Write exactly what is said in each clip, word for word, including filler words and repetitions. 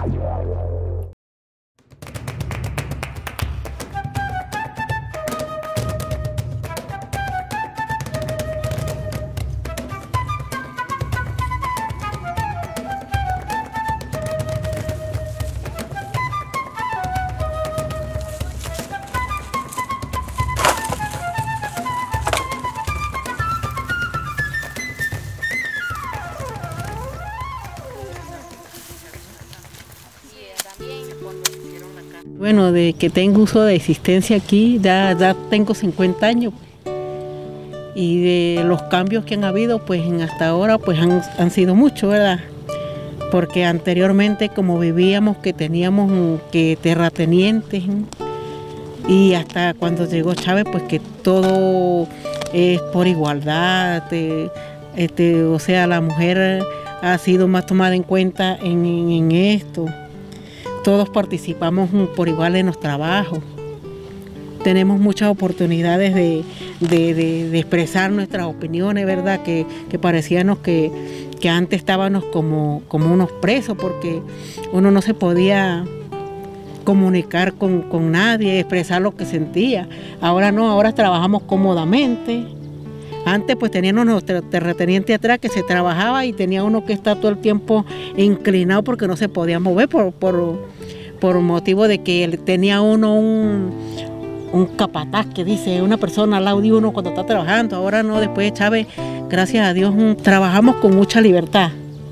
Bueno, de que tengo uso de existencia aquí, ya, ya tengo cincuenta años, y de los cambios que han habido, pues hasta ahora pues han, han sido muchos, ¿verdad? Porque anteriormente como vivíamos, que teníamos que terratenientes, y hasta cuando llegó Chávez, pues que todo es por igualdad, este, este, o sea, la mujer ha sido más tomada en cuenta en, en, en esto. Todos participamos por igual en los trabajos. Tenemos muchas oportunidades de, de, de, de expresar nuestras opiniones, ¿verdad? Que, que parecíamos que, que antes estábamos como, como unos presos, porque uno no se podía comunicar con, con nadie, expresar lo que sentía. Ahora no, ahora trabajamos cómodamente. Antes pues teníamos nuestro terrateniente atrás que se trabajaba y tenía uno que estar todo el tiempo inclinado porque no se podía mover por, por, por motivo de que él tenía uno un, un capataz que dice una persona al lado de uno cuando está trabajando. Ahora no, después de Chávez, gracias a Dios, trabajamos con mucha libertad.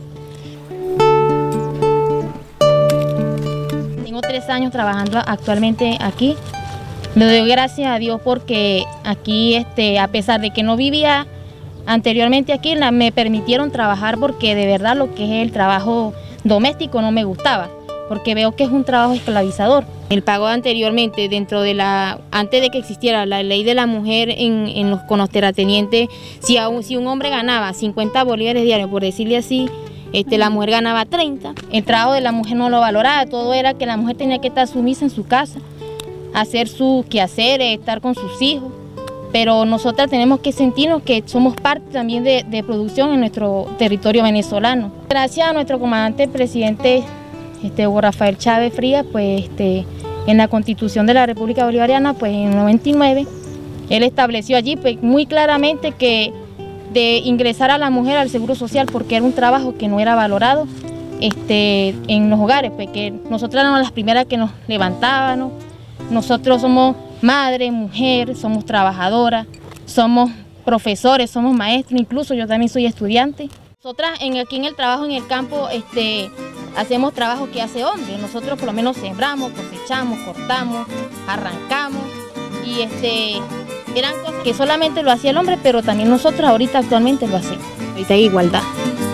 Tengo tres años trabajando actualmente aquí. Le doy gracias a Dios porque aquí, este, a pesar de que no vivía anteriormente aquí, la, me permitieron trabajar porque de verdad lo que es el trabajo doméstico no me gustaba, porque veo que es un trabajo esclavizador. El pago anteriormente, dentro de la, antes de que existiera la ley de la mujer en, en los, con los terratenientes, si, aún, si un hombre ganaba cincuenta bolívares diarios, por decirle así, este, la mujer ganaba treinta, el trabajo de la mujer no lo valoraba, todo era que la mujer tenía que estar sumisa en su casa, hacer sus quehaceres, estar con sus hijos, pero nosotras tenemos que sentirnos que somos parte también de, de producción en nuestro territorio venezolano. Gracias a nuestro comandante presidente este, Hugo Rafael Chávez Frías, pues este, en la Constitución de la República Bolivariana, pues en el noventa y nueve, él estableció allí pues, muy claramente que de ingresar a la mujer al Seguro Social porque era un trabajo que no era valorado este, en los hogares, pues que nosotras éramos las primeras que nos levantábamos. Nosotros somos madre, mujer, somos trabajadoras, somos profesores, somos maestros, incluso yo también soy estudiante. Nosotras en, aquí en el trabajo en el campo este, hacemos trabajo que hace hombre. Nosotros por lo menos sembramos, cosechamos, cortamos, arrancamos y este, eran cosas que solamente lo hacía el hombre, pero también nosotros ahorita actualmente lo hacemos. Ahorita hay igualdad.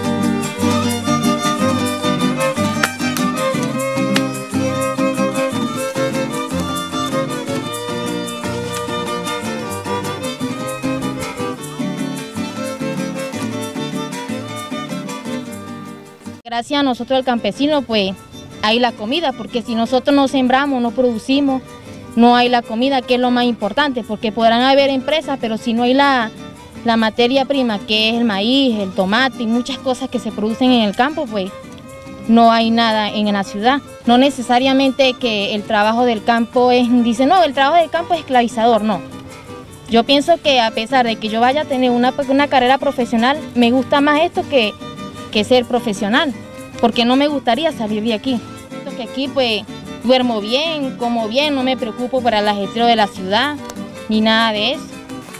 Gracias a nosotros el campesino pues hay la comida, porque si nosotros no sembramos, no producimos, no hay la comida, que es lo más importante, porque podrán haber empresas, pero si no hay la, la materia prima, que es el maíz, el tomate y muchas cosas que se producen en el campo, pues no hay nada en la ciudad. No necesariamente que el trabajo del campo es, dice no, el trabajo del campo es esclavizador, no. Yo pienso que a pesar de que yo vaya a tener una, una carrera profesional, me gusta más esto que que ser profesional, porque no me gustaría salir de aquí. Que aquí pues duermo bien, como bien, no me preocupo por el ajetreo de la ciudad, ni nada de eso.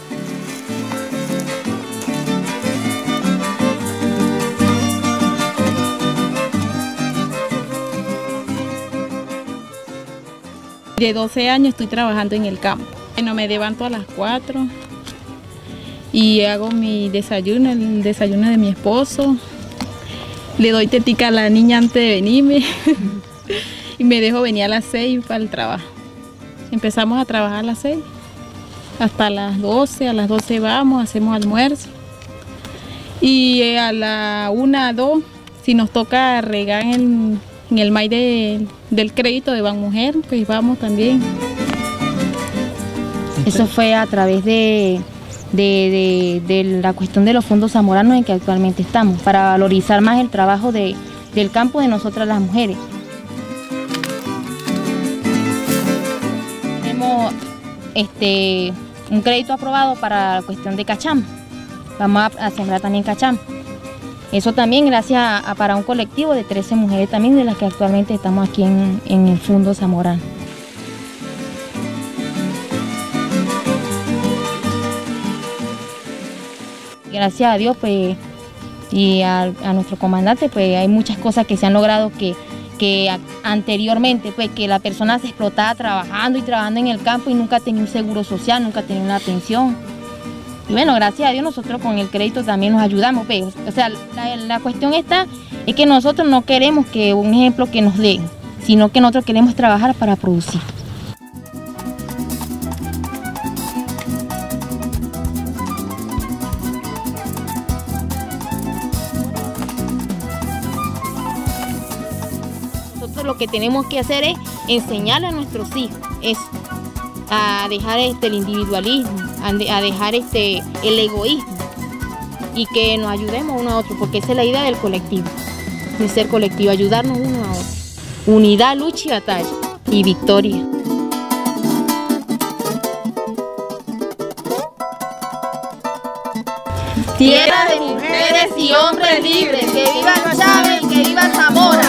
De doce años estoy trabajando en el campo. Bueno, me levanto a las cuatro y hago mi desayuno, el desayuno de mi esposo. Le doy tetica a la niña antes de venirme y me dejo venir a las seis para el trabajo. Empezamos a trabajar a las seis, hasta las doce, a las doce vamos, hacemos almuerzo. Y a la una, dos, si nos toca regar en el, en el maíz de, del crédito de Banmujer, pues vamos también. Eso fue a través de... De, de, de la cuestión de los fondos zamoranos en que actualmente estamos, para valorizar más el trabajo de, del campo de nosotras las mujeres. tenemos este, un crédito aprobado para la cuestión de cachama. Vamos a, a sembrar también cachama. Eso también gracias a, a para un colectivo de trece mujeres también, de las que actualmente estamos aquí en, en el Fundo Zamorano. Gracias a Dios pues, y a, a nuestro comandante, pues hay muchas cosas que se han logrado que, que a, anteriormente, pues que la persona se explotaba trabajando y trabajando en el campo y nunca tenía un seguro social, nunca tenía una pensión. Y bueno, gracias a Dios nosotros con el crédito también nos ayudamos. Pues. O sea, la, la cuestión está es que nosotros no queremos que un ejemplo que nos den, sino que nosotros queremos trabajar para producir. Nosotros lo que tenemos que hacer es enseñarle a nuestros hijos eso, a dejar este, el individualismo, a dejar este, el egoísmo y que nos ayudemos uno a otro, porque esa es la idea del colectivo, de ser colectivo, ayudarnos uno a otro. Unidad, lucha y batalla y victoria. Tierra de mujeres y hombres libres, que viva Chávez y que viva Zamora.